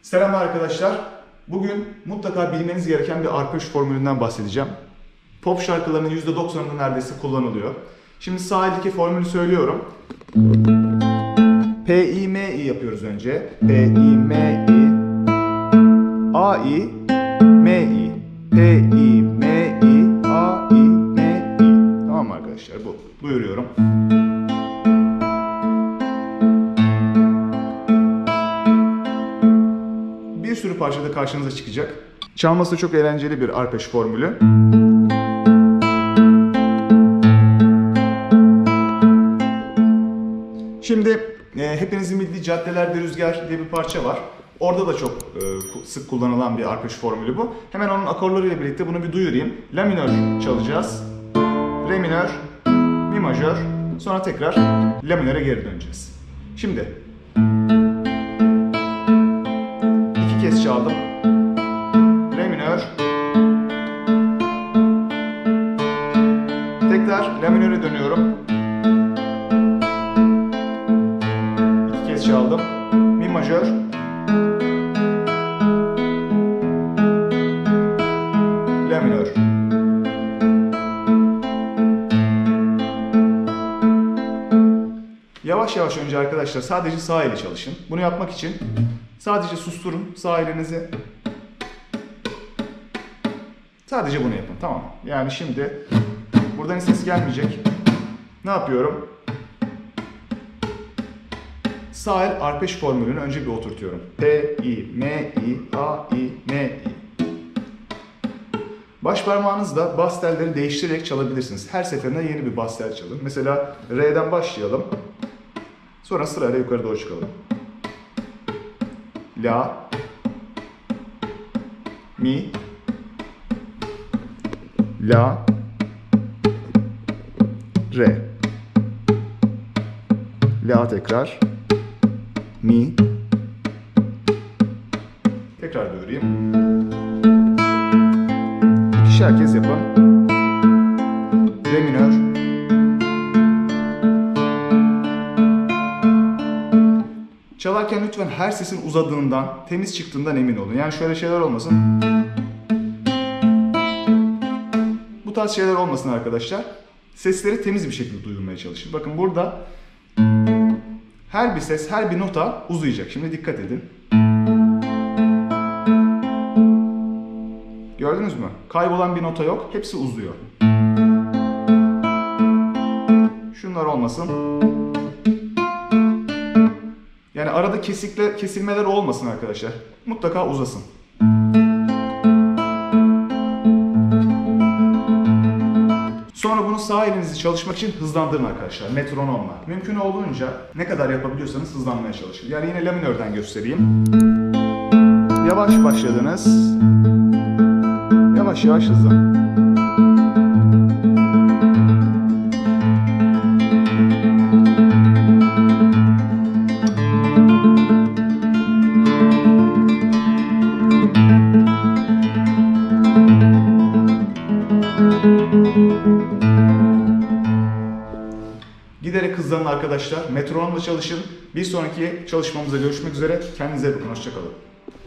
Selam arkadaşlar. Bugün mutlaka bilmeniz gereken bir arpej formülünden bahsedeceğim. Pop şarkılarının %90'ında neredeyse kullanılıyor. Şimdi sağ eldeki formülü söylüyorum. P, I, M, I yapıyoruz önce. P, I, M, I, A, I, M, I. P, I, M, I, A, I, M, I. Tamam mı arkadaşlar? Buyuruyorum. Bir sürü parçada karşınıza çıkacak. Çalması çok eğlenceli bir arpej formülü. Şimdi hepinizin bildiği Caddelerde Rüzgar diye bir parça var. Orada da çok sık kullanılan bir arpej formülü bu. Hemen onun akorlarıyla birlikte bunu bir duyurayım. La minör çalacağız. Re minör, mi majör. Sonra tekrar la minöre geri döneceğiz. Şimdi iki kez çaldım. Re minör. Tekrar la minöre dönüyorum. İki kez çaldım. Mi majör. La minör. Yavaş yavaş önce arkadaşlar sadece sağ eli çalışın. Bunu yapmak için sadece susturun sağ elinizi. Sadece bunu yapın, tamam. Yani şimdi buradan ses gelmeyecek. Ne yapıyorum? Sağ el arpej formülünü önce bir oturtuyorum. P, I, M, I, A, I, M, I. Baş parmağınızla bas telleri değiştirerek çalabilirsiniz. Her seferinde yeni bir bas tel çalın. Mesela R'den başlayalım. Sonra sırayla yukarı doğru çıkalım. La, Mi, La, Re. La tekrar. Mi. Tekrar duyurayım. İkişer kez yapın. Re minör. Çalarken lütfen her sesin uzadığından, temiz çıktığından emin olun. Yani şöyle şeyler olmasın. Bu tarz şeyler olmasın arkadaşlar. Sesleri temiz bir şekilde duyulmaya çalışın. Bakın burada her bir ses, her bir nota uzayacak. Şimdi dikkat edin. Gördünüz mü? Kaybolan bir nota yok. Hepsi uzuyor. Şunlar olmasın. Yani arada kesilmeler olmasın arkadaşlar. Mutlaka uzasın. Sonra bunu sağ elinizi çalışmak için hızlandırın arkadaşlar. Metronomla. Mümkün olduğunca ne kadar yapabiliyorsanız hızlanmaya çalışın. Yani yine la minörden göstereyim. Yavaş başladınız. Yavaş yavaş hızlan. Giderek hızlanın arkadaşlar. Metronomla çalışın. Bir sonraki çalışmamızda görüşmek üzere. Kendinize bakın. Hoşça kalın.